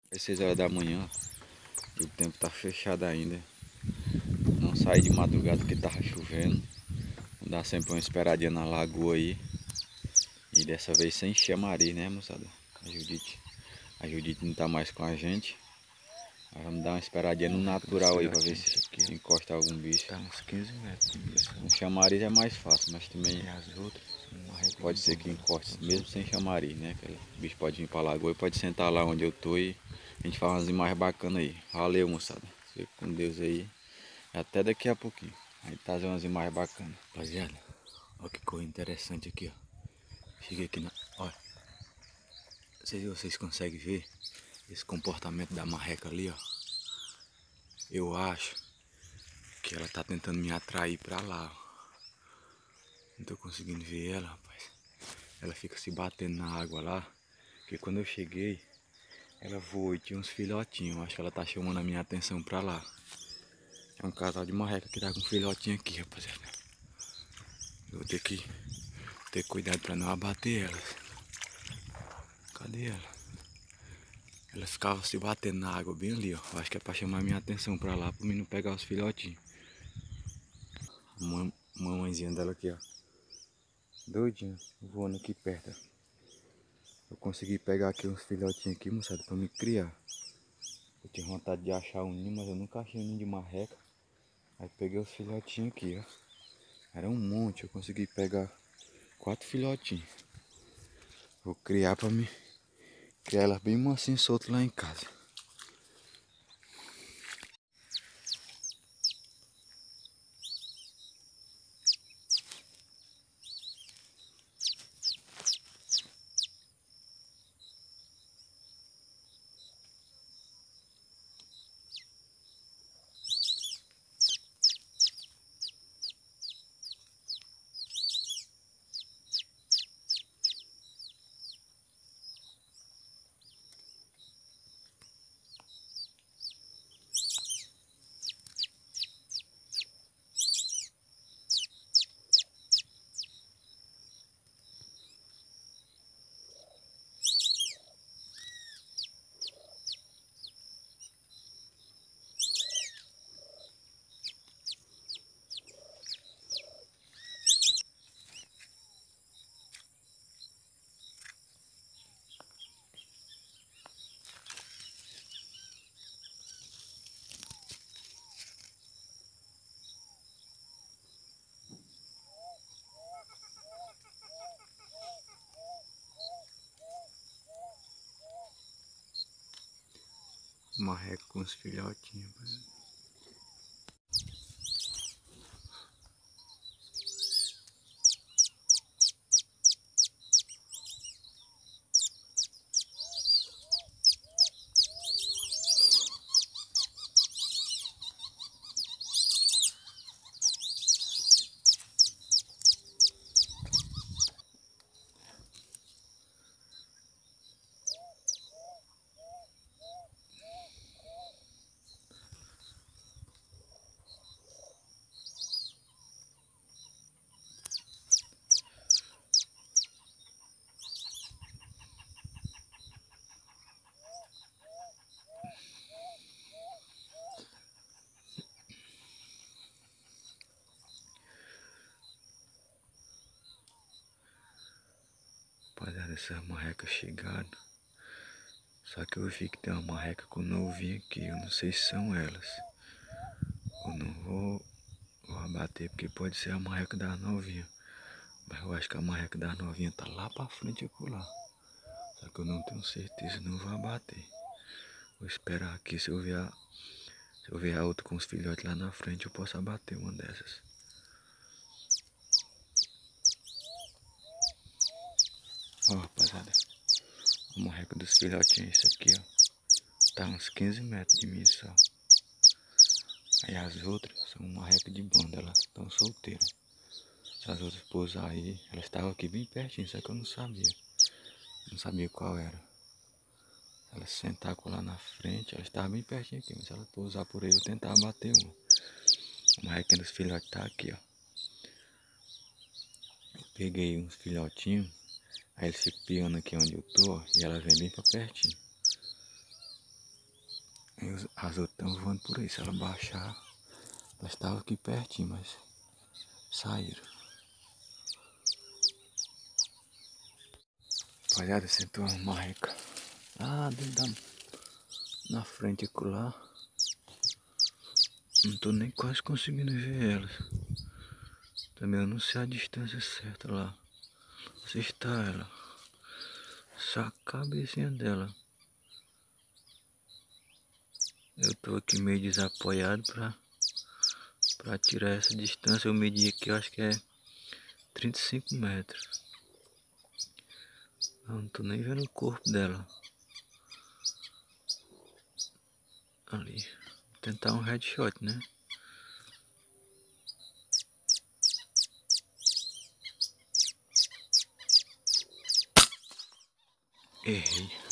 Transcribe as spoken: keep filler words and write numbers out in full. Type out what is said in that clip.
É seis horas da manhã e o tempo tá fechado ainda. Não saí de madrugada porque tava chovendo. Vou dar sempre uma esperadinha na lagoa aí. E dessa vez sem chamari, né, moçada? A Judite. A Judite não tá mais com a gente. Aí vamos dar uma esperadinha no natural aí pra ver se aqui encosta algum bicho. Tá uns quinze metros de missão. Um chamariz é mais fácil, mas também E as outras, uma regra pode de ser que bomba, encoste então, mesmo sem chamariz, né? O bicho pode vir pra lagoa e pode sentar lá onde eu tô e a gente faz umas imagens bacanas aí. Valeu, moçada. Fique com Deus aí. Até daqui a pouquinho. A gente trazer umas imagens bacanas. rapaziada, olha que coisa interessante aqui, ó. Cheguei aqui na. Olha. Não sei se vocês conseguem ver esse comportamento da marreca ali, ó. Eu acho que ela tá tentando me atrair pra lá, ó. Não tô conseguindo ver ela, rapaz. Ela fica se batendo na água lá. Porque quando eu cheguei, ela voou e tinha uns filhotinhos. Eu acho que ela tá chamando a minha atenção pra lá. É um casal de marreca que tá com um filhotinho aqui, rapaziada. Eu vou ter que ter cuidado pra não abater elas. Cadê ela? Ela ficava se batendo na água bem ali, ó. Eu acho que é pra chamar a minha atenção pra lá, pra mim não pegar os filhotinhos. Uma mamãezinha dela aqui, ó. Doidinha, voando aqui perto. Eu consegui pegar aqui uns filhotinhos aqui, moçada, pra me criar. Eu tinha vontade de achar um ninho, mas eu nunca achei um ninho de marreca. Aí peguei os filhotinhos aqui, ó. Era um monte, eu consegui pegar quatro filhotinhos. Vou criar pra mim criar elas bem mansinho solto lá em casa. Marreca com os filhotinhos. Rapaziada, essas marrecas chegaram. Só que eu vi que tem uma marreca com novinha aqui. Eu não sei se são elas. Eu não vou, vou abater porque pode ser a marreca das novinhas. Mas eu acho que a marreca das novinhas tá lá pra frente e lá. Só que eu não tenho certeza, não vou abater. Vou esperar aqui, se eu ver a, se eu ver a outra com os filhotes lá na frente, eu posso abater uma dessas. Ó, rapaziada, a marreca dos filhotinhos, isso aqui, ó. Tá uns quinze metros de mim só. Aí as outras são uma marreca de banda, elas estão solteiras. Se as outras pousar aí, elas estavam aqui bem pertinho, só que eu não sabia. Não sabia qual era. Elas sentaram lá na frente, elas estavam bem pertinho aqui, mas se elas pousar por aí, eu tentar bater uma. A marrequinha dos filhotes tá aqui, ó. Eu peguei uns filhotinhos, aí eles ficam piando aqui onde eu tô, ó, e ela vem bem pra pertinho. Aí os, as outras estão voando por aí. Se ela baixar, elas estavam aqui pertinho, mas saíram. Rapaziada, sentou uma marreca lá dentro da, na frente acolá. Não tô nem quase conseguindo ver elas. Também eu não sei a distância certa lá. Se está ela. Só a cabecinha dela. Eu tô aqui meio desapoiado pra, pra tirar essa distância. Eu medi aqui, eu acho que é trinta e cinco metros. Eu não tô nem vendo o corpo dela. Ali. Vou tentar um headshot, né? Errei.